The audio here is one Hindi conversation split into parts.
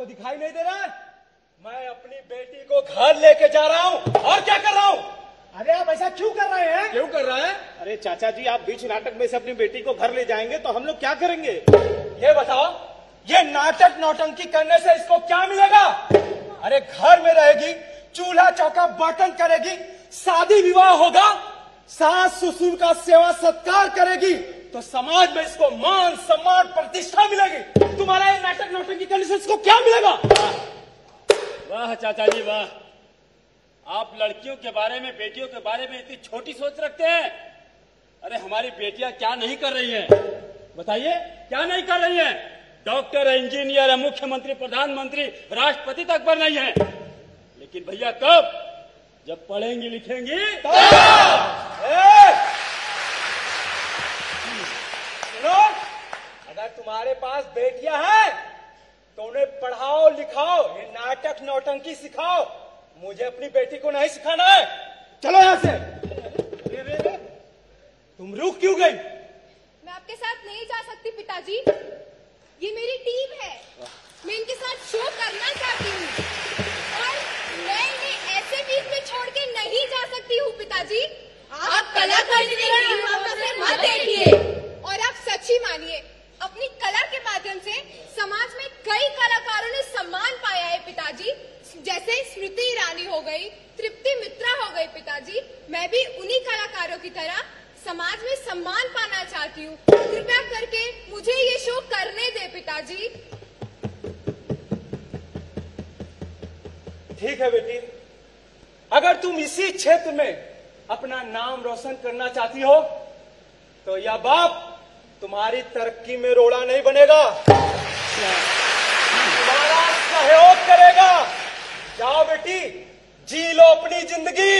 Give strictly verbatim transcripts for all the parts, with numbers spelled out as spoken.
आपको दिखाई नहीं दे रहा है? मैं अपनी बेटी को घर लेके जा रहा हूँ। और क्या कर रहा हूँ? अरे आप ऐसा क्यों कर रहे हैं? क्यों कर रहा है? अरे चाचा जी, आप बीच नाटक में से अपनी बेटी को घर ले जाएंगे तो हम लोग क्या करेंगे? ये बताओ, ये नाटक नौटंकी करने से इसको क्या मिलेगा? अरे घर में रहेगी, चूल्हा चौका बर्तन करेगी, शादी विवाह होगा, सास ससुर का सेवा सत्कार करेगी तो समाज में इसको मान सम्मान प्रतिष्ठा मिलेगी। तुम्हारा ये नाटक नौटंकी करने से इसको क्या मिलेगा? वाह चाचा जी वाह, आप लड़कियों के बारे में, बेटियों के बारे में इतनी छोटी सोच रखते हैं। अरे हमारी बेटियां क्या नहीं कर रही हैं? बताइए, क्या नहीं कर रही हैं? डॉक्टर है, इंजीनियर है, मुख्यमंत्री, प्रधानमंत्री, राष्ट्रपति तक बन रही हैं। लेकिन भैया कब? जब पढ़ेंगी लिखेंगी तो। सुनो, अगर तुम्हारे पास बेटियां हैं तो उन्हें पढ़ाओ लिखाओ, ये नाटक नौटंकी सिखाओ। मुझे अपनी बेटी को नहीं सिखाना है। चलो यहाँ से। रे रे रे, तुम रुक क्यों गई? मैं आपके साथ नहीं जा सकती पिताजी, ये मेरी टीम है, मैं इनके साथ शो करना चाहती हूँ और मैं इन्हें ऐसे बीच में छोड़ के नहीं जा सकती हूँ पिताजी। आप कला करने की भावना से मत देखिए और आप सच्ची मानिए, अपनी कला के माध्यम से समाज में कई कलाकारों ने सम्मान पाया है पिताजी, जैसे स्मृति ईरानी हो गई, तृप्ति मित्रा हो गई पिताजी। मैं भी उन्हीं कलाकारों की तरह समाज में सम्मान पाना चाहती हूँ। कृपया करके मुझे ये शो करने दे पिताजी। ठीक है बेटी, अगर तुम इसी क्षेत्र में अपना नाम रोशन करना चाहती हो तो यह बाप तुम्हारी तरक्की में रोड़ा नहीं बनेगा, तुम्हारा सहयोग करेगा। जाओ बेटी, जी लो अपनी जिंदगी।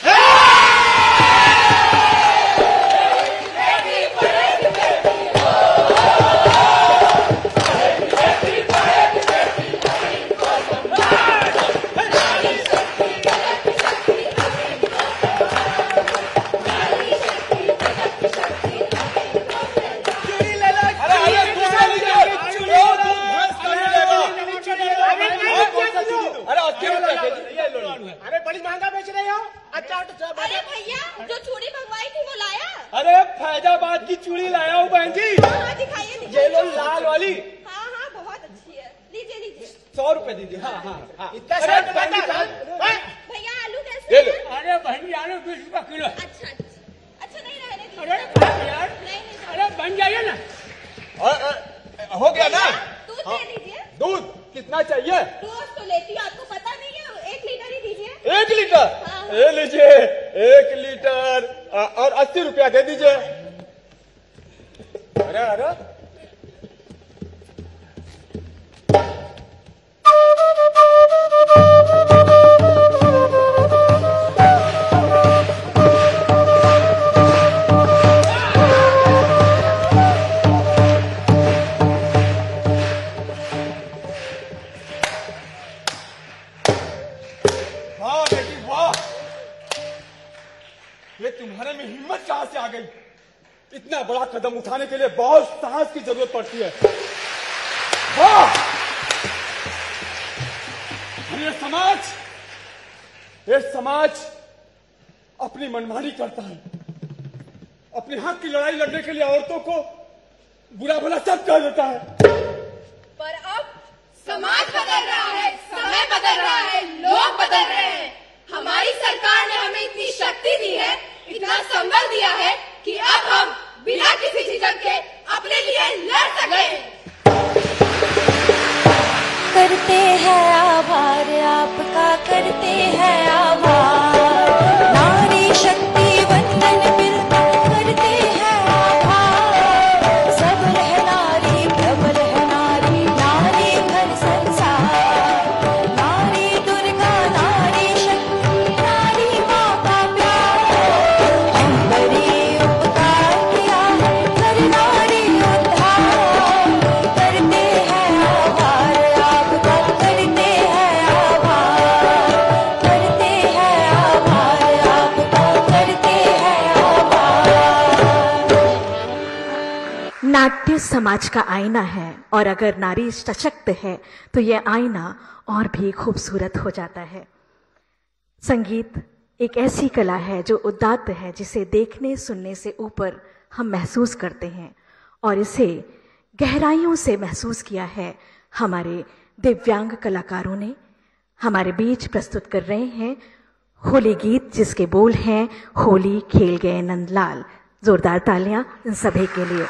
अरे बड़ी महंगा बेच रहे हो। अच्छा अरे भैया, जो चूड़ी मंगवाई थी वो लाया? अरे फैजाबाद की चूड़ी लाया हूँ बहन जी। हाँ, दिखाइए ये लो लाल वाली। हाँ हाँ, बहुत अच्छी है, लीजिए लीजिए। सौ रुपए दीजिए। हाँ हाँ हाँ। इतना भैया आलू कैसे ले लो। अरे बहन जी, आलू बीस रुपया किलो। अच्छा अच्छा, नहीं रहने दीजिए। अरे यार, नहीं नहीं, अरे बन जाइए ना। हो गया ना? दूध दे दीजिए। दूध कितना चाहिए? रोज तो लेती हूँ, आपको पता नहीं है, एक लीटर ही दीजिए। एक लीटर? हाँ। ये लीजिए एक लीटर और अस्सी रुपया दे दीजिए। अरे अरे तुम्हारे में हिम्मत कहां से आ गई? इतना बड़ा कदम उठाने के लिए बहुत साहस की जरूरत पड़ती है। वाह! ये समाज ये समाज अपनी मनमानी करता है, अपने हक की लड़ाई लड़ने के लिए औरतों को बुरा भला सब कह देता है। पर अब समाज बदल रहा है, समय बदल रहा है, लोग बदल रहे हैं। हमारी सरकार ने हमें इतनी शक्ति दी है, इतना संबल दिया है कि अब हम बिना किसी झिझक के अपने लिए लड़ सकें। करते हैं आभार आपका, करते हैं आभार, नारी शक्ति वंदन बिरदा करते हैं आभार। सबल है नारी, प्रबल है नारी, नारी घर संसार, नारी दुर्गा, नारी शक्ति, नारी माँ का प्यार। हम बड़े उपकार किया है, कर नारी उद्धार, करते हैं आभार आपका, करते हैं आभार, करते समाज का आईना है और अगर नारी सशक्त है तो यह आईना और भी खूबसूरत हो जाता है। संगीत एक ऐसी कला है जो उदात्त है, जिसे देखने सुनने से ऊपर हम महसूस करते हैं और इसे गहराइयों से महसूस किया है हमारे दिव्यांग कलाकारों ने। हमारे बीच प्रस्तुत कर रहे हैं होली गीत, जिसके बोल हैं होली खेल गए नंदलाल। जोरदार तालियां इन सभी के लिए।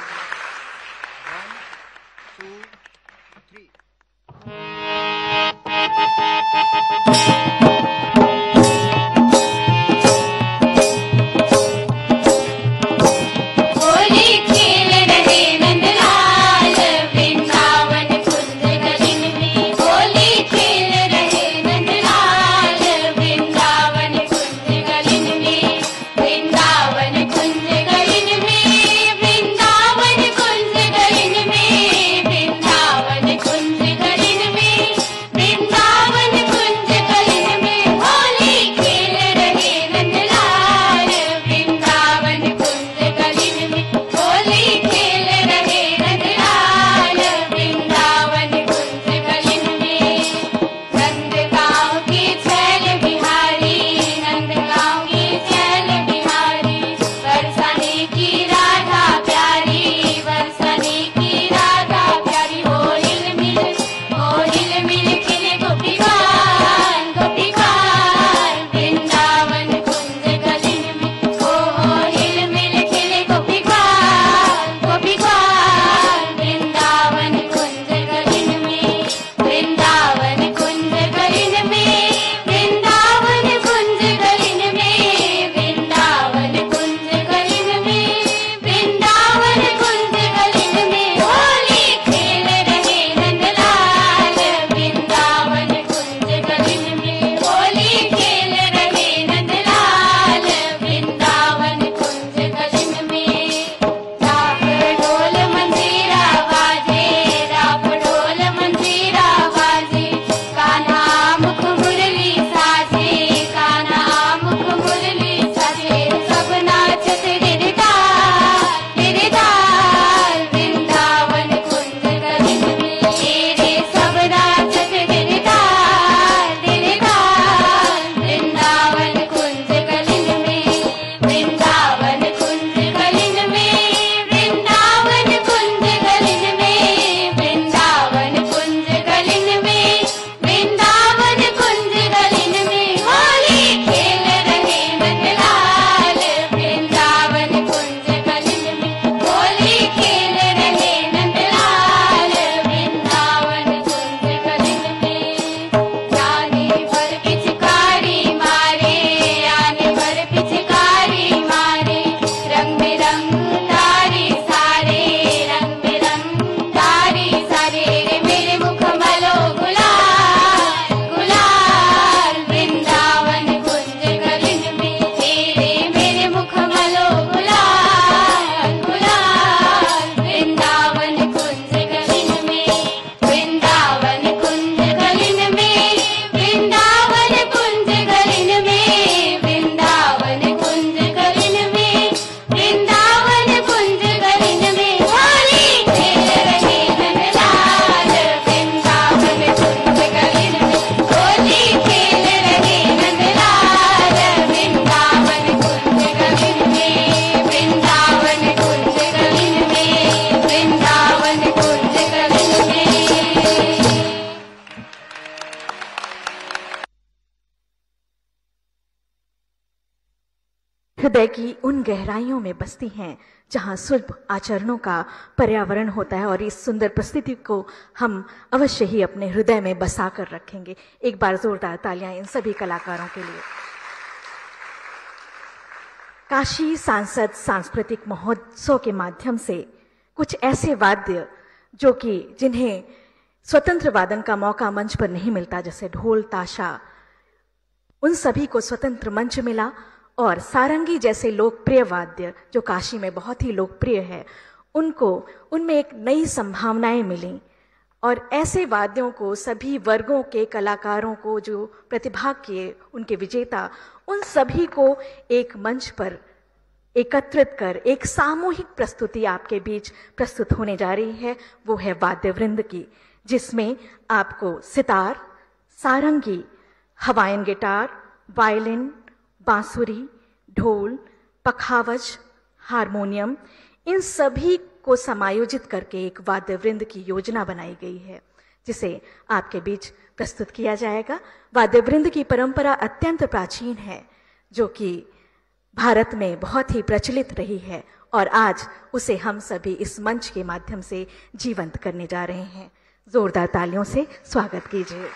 हृदय की उन गहराइयों में बसती हैं जहां सुलभ आचरणों का पर्यावरण होता है, और इस सुंदर प्रस्तुति को हम अवश्य ही अपने हृदय में बसा कर रखेंगे। एक बार जोरदार तालियां इन सभी कलाकारों के लिए। काशी सांसद सांस्कृतिक महोत्सव के माध्यम से कुछ ऐसे वाद्य जो कि जिन्हें स्वतंत्र वादन का मौका मंच पर नहीं मिलता, जैसे ढोल ताशा, उन सभी को स्वतंत्र मंच मिला, और सारंगी जैसे लोकप्रिय वाद्य जो काशी में बहुत ही लोकप्रिय है, उनको उनमें एक नई संभावनाएं मिली। और ऐसे वाद्यों को सभी वर्गों के कलाकारों को जो प्रतिभाग किए, उनके विजेता, उन सभी को एक मंच पर एकत्रित कर एक सामूहिक प्रस्तुति आपके बीच प्रस्तुत होने जा रही है, वो है वाद्य वृंद की, जिसमें आपको सितार, सारंगी, हवाइन गिटार, वायलिन, बांसुरी, ढोल, पखावज, हारमोनियम, इन सभी को समायोजित करके एक वाद्य वृंद की योजना बनाई गई है, जिसे आपके बीच प्रस्तुत किया जाएगा। वाद्य वृंद की परंपरा अत्यंत प्राचीन है, जो कि भारत में बहुत ही प्रचलित रही है, और आज उसे हम सभी इस मंच के माध्यम से जीवंत करने जा रहे हैं। जोरदार तालियों से स्वागत कीजिए।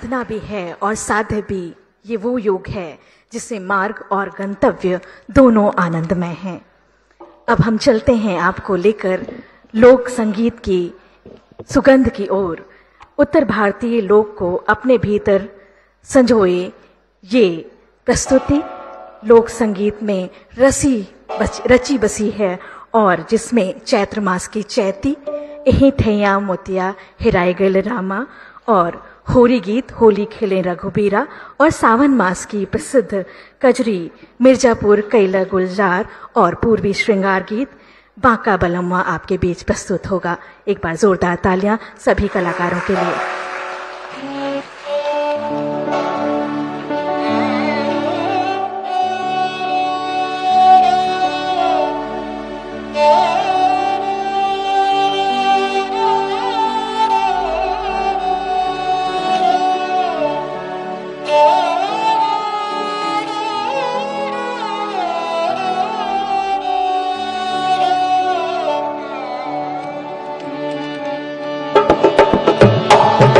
साधना भी है और साध्य भी। ये वो योग है जिससे मार्ग और गंतव्य दोनों आनंदमय हैं। अब हम चलते हैं आपको लेकर लोक संगीत की सुगंध की ओर। उत्तर भारतीय लोक को अपने भीतर संजोए ये प्रस्तुति लोक संगीत में रसी बच, रची बसी है और जिसमें चैत्र मास की चैती, एही ठैया मोतिया हिराए गल रामा और होरी गीत होली खेले रघुबीरा और सावन मास की प्रसिद्ध कजरी मिर्जापुर कैला गुलजार और पूर्वी श्रृंगार गीत बांका बलम्मा आपके बीच प्रस्तुत होगा। एक बार जोरदार तालियां सभी कलाकारों के लिए। Thank you.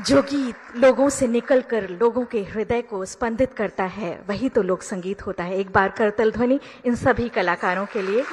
जो गीत लोगों से निकलकर लोगों के हृदय को स्पंदित करता है वही तो लोक संगीत होता है। एक बार करतल ध्वनि इन सभी कलाकारों के लिए।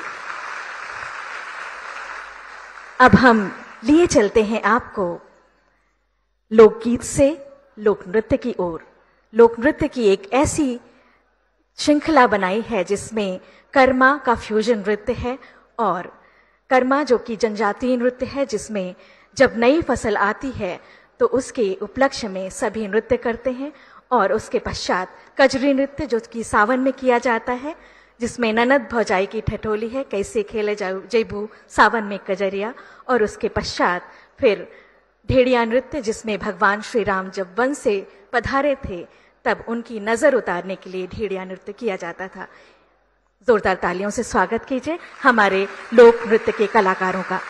अब हम लिए चलते हैं आपको लोकगीत से लोक नृत्य की ओर। लोक नृत्य की एक ऐसी श्रृंखला बनाई है जिसमें कर्मा का फ्यूजन नृत्य है, और कर्मा जो कि जनजातीय नृत्य है जिसमें जब नई फसल आती है तो उसके उपलक्ष्य में सभी नृत्य करते हैं, और उसके पश्चात कजरी नृत्य जो कि सावन में किया जाता है जिसमें ननद भौजाई की ठठोली है, कैसे खेले जैबू सावन में कजरिया, और उसके पश्चात फिर ढेड़िया नृत्य जिसमें भगवान श्री राम जब वन से पधारे थे तब उनकी नजर उतारने के लिए ढेड़िया नृत्य किया जाता था। जोरदार तालियों से स्वागत कीजिए हमारे लोक नृत्य के कलाकारों का।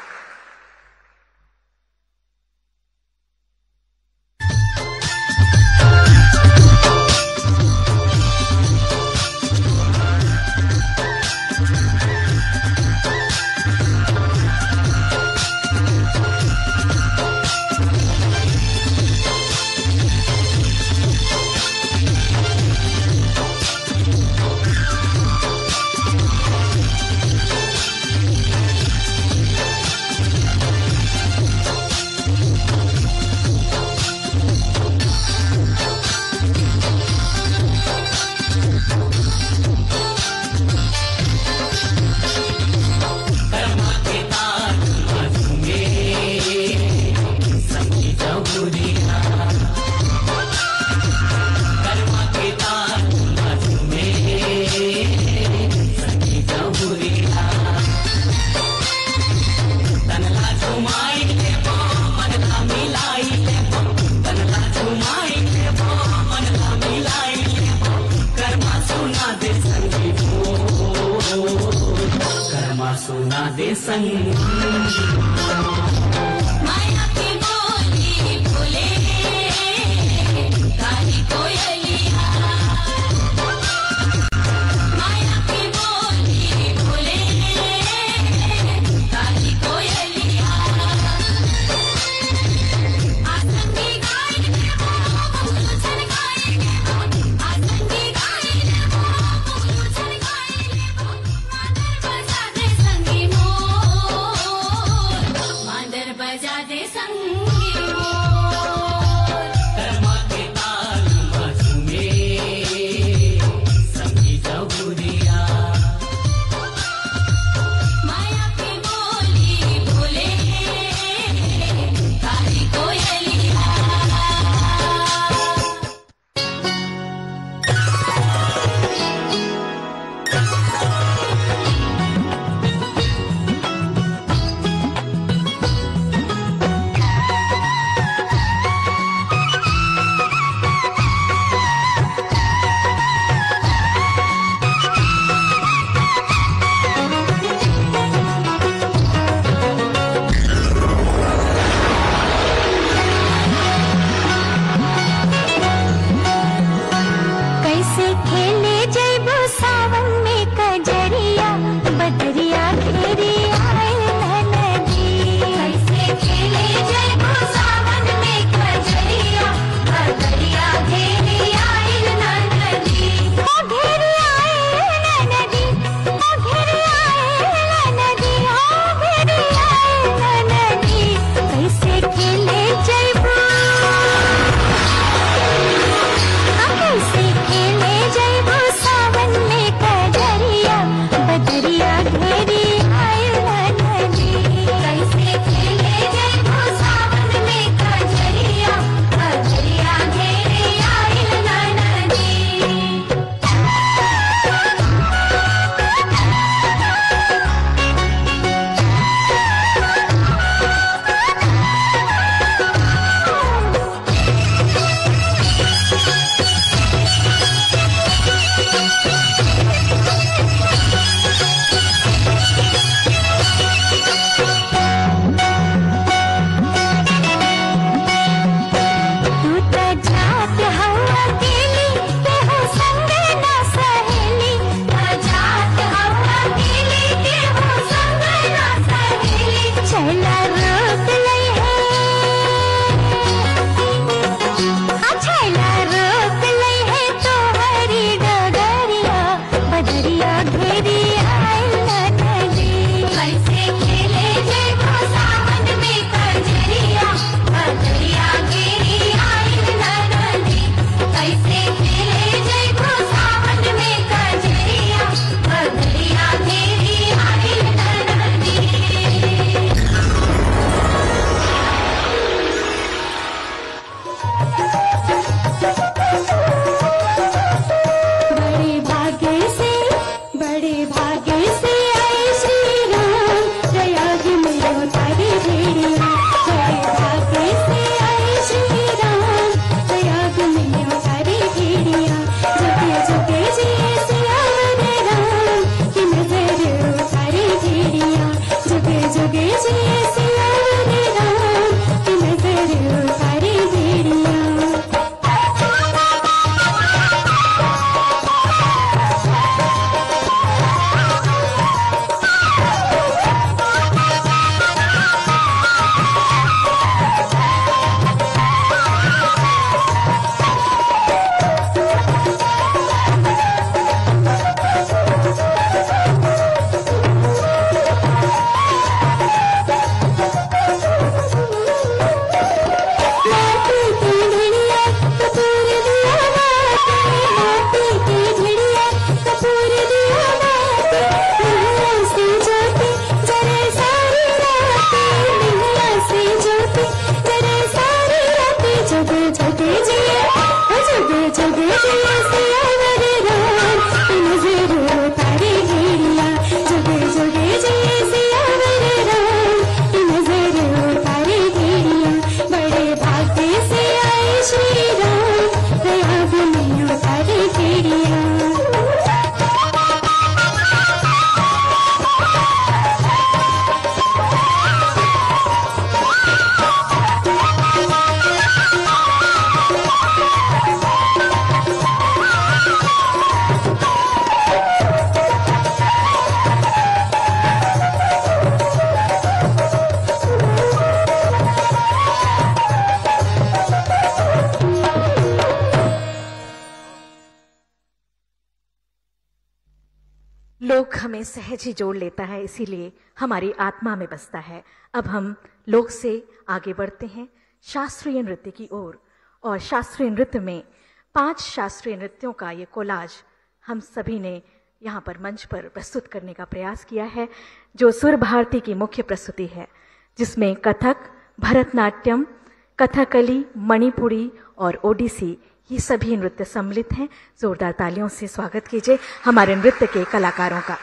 हमें सहज ही जोड़ लेता है, इसीलिए हमारी आत्मा में बसता है। अब हम लोक से आगे बढ़ते हैं शास्त्रीय नृत्य की ओर, और शास्त्रीय नृत्य में पांच शास्त्रीय नृत्यों का ये कोलाज हम सभी ने यहाँ पर मंच पर प्रस्तुत करने का प्रयास किया है, जो सुर भारती की मुख्य प्रस्तुति है, जिसमें कथक, भरतनाट्यम, कथकली, मणिपुरी और ओडिसी ये सभी नृत्य सम्मिलित हैं। जोरदार तालियों से स्वागत कीजिए हमारे नृत्य के कलाकारों का।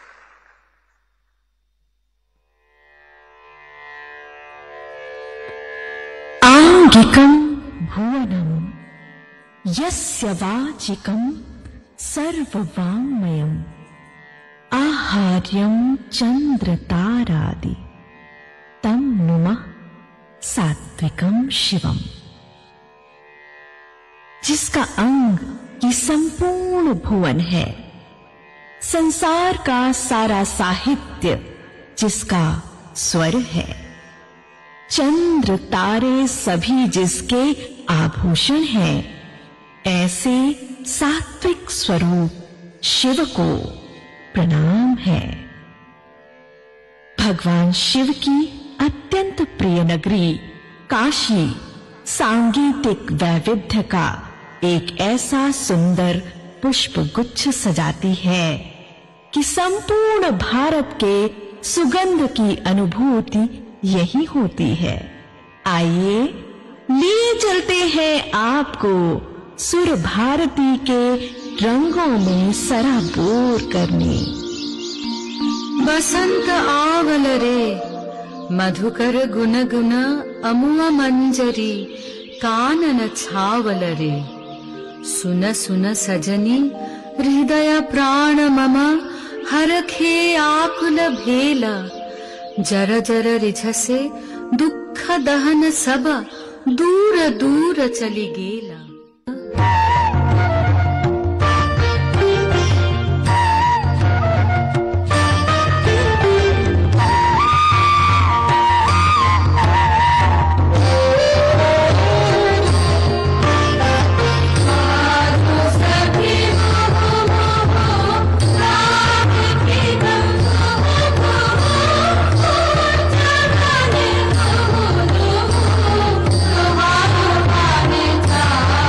आंगिकं भुवनं यस्य वाचिकं सर्ववाङ्मयम् आहार्यं चन्द्रतारादि तं नुमः सात्विकं शिवम्। जिसका अंग ये संपूर्ण भुवन है, संसार का सारा साहित्य जिसका स्वर है, चंद्र तारे सभी जिसके आभूषण हैं, ऐसे सात्विक स्वरूप शिव को प्रणाम है। भगवान शिव की अत्यंत प्रिय नगरी काशी सांगीतिक वैविध्य का एक ऐसा सुंदर पुष्प गुच्छ सजाती है कि संपूर्ण भारत के सुगंध की अनुभूति यही होती है। आइए लिए चलते हैं आपको सुर भारती के रंगों में सराबोर करने। बसंत आवल रे मधुकर गुन गुन अमुआ मंजरी कानन छावल रे। सुन सुन सजनी हृदय प्राण मम हरखे आकुल भेला। जर जर रिझसे दुख दहन सब दूर दूर चली गेला। Ah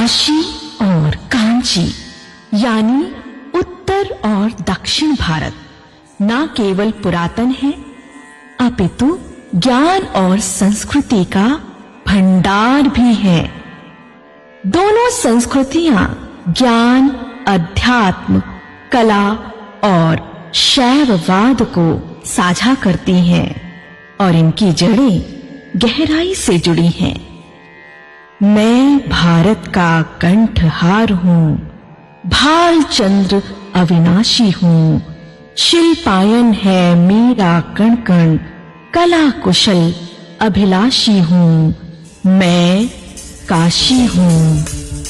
काशी और कांची यानी उत्तर और दक्षिण भारत न केवल पुरातन है अपितु ज्ञान और संस्कृति का भंडार भी है। दोनों संस्कृतियां ज्ञान, अध्यात्म, कला और शैववाद को साझा करती हैं और इनकी जड़ें गहराई से जुड़ी हैं। मैं भारत का कंठहार हूँ, भालचंद्र अविनाशी हूँ, शिल्पायन है मेरा कण कण, कला कुशल अभिलाषी हूँ, मैं काशी हूँ।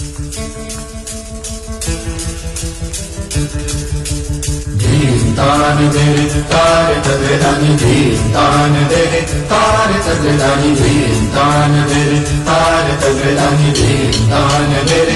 तान देरे तारे तगड़े दानी धीम तान देरे तारे तगड़े दानी धीम तान देरे तारे तगड़े दानी धीम तान देरे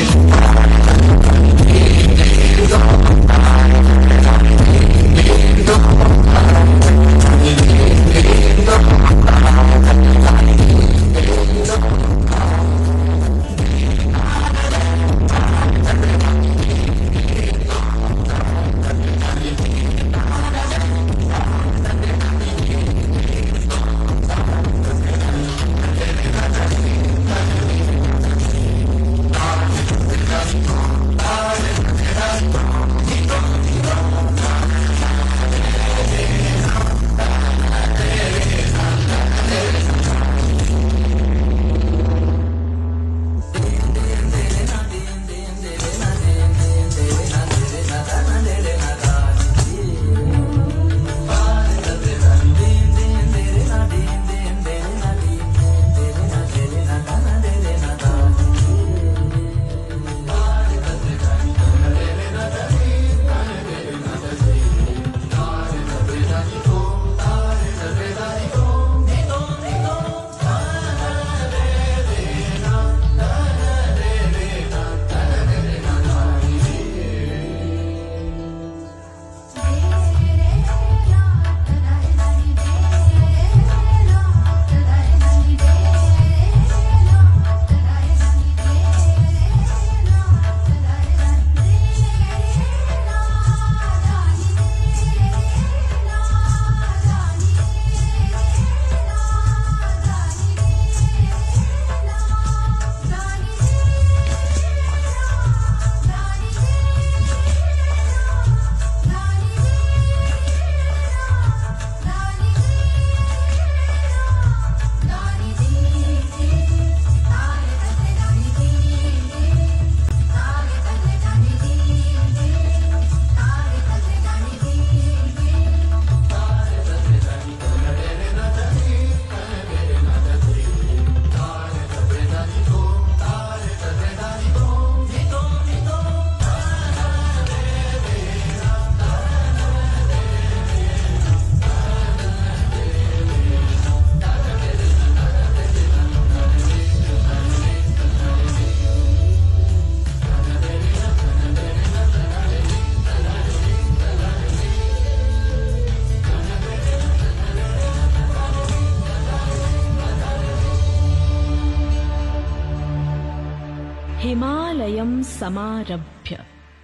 हिमालयं समारभ्य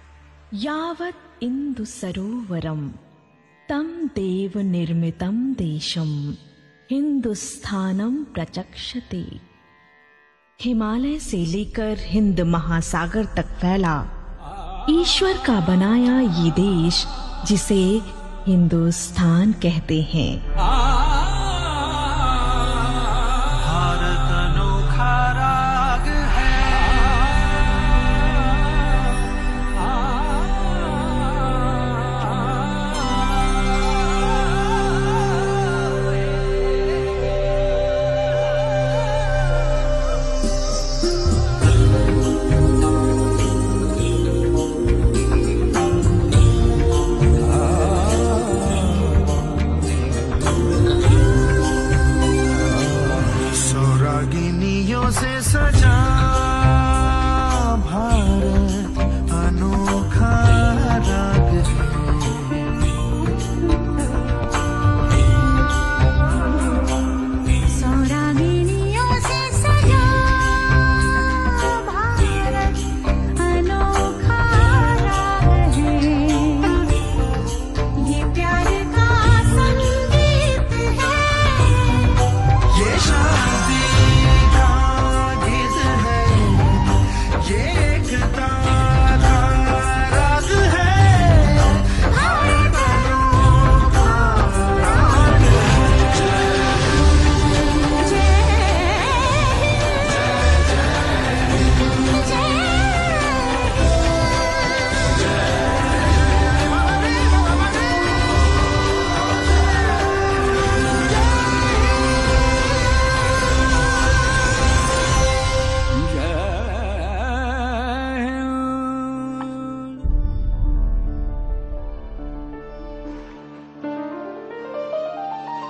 यावत् इंदु सरोवरम तं देव निर्मितं देशम हिंदुस्थानम प्रचक्षते। हिमालय से लेकर हिंद महासागर तक फैला ईश्वर का बनाया ये देश जिसे हिंदुस्तान कहते हैं।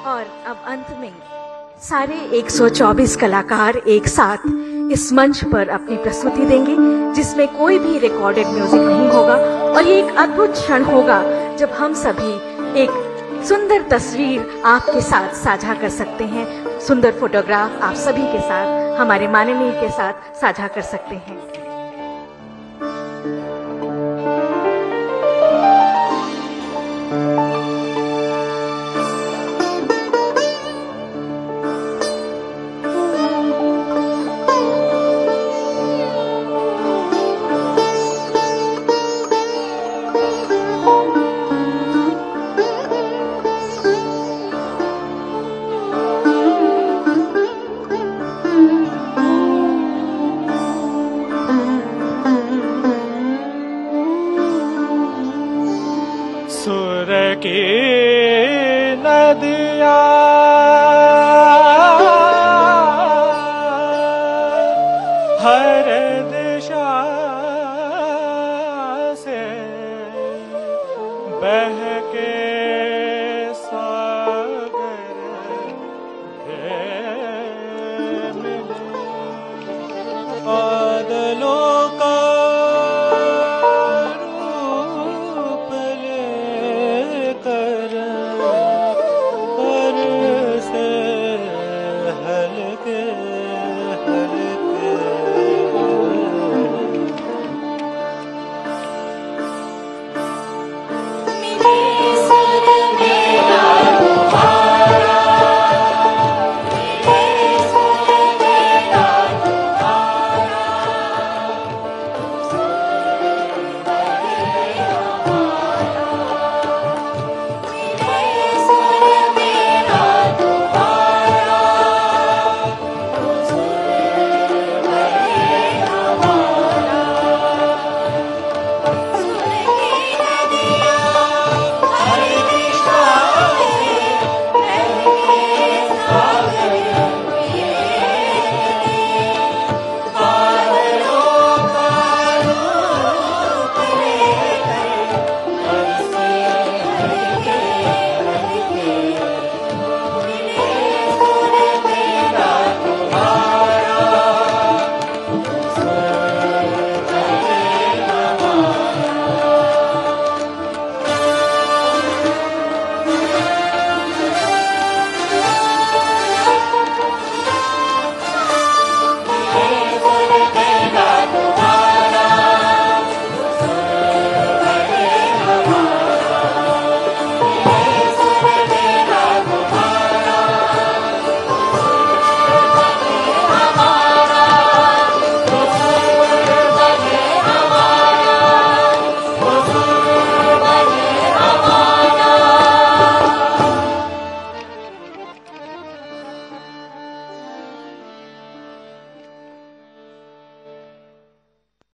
और अब अंत में सारे एक सौ चौबीस कलाकार एक साथ इस मंच पर अपनी प्रस्तुति देंगे, जिसमें कोई भी रिकॉर्डेड म्यूजिक नहीं होगा। और ये एक अद्भुत क्षण होगा जब हम सभी एक सुंदर तस्वीर आपके साथ साझा कर सकते हैं, सुंदर फोटोग्राफ आप सभी के साथ, हमारे माननीय के साथ साझा कर सकते हैं। सुर की नदिया हर दिशा से बह के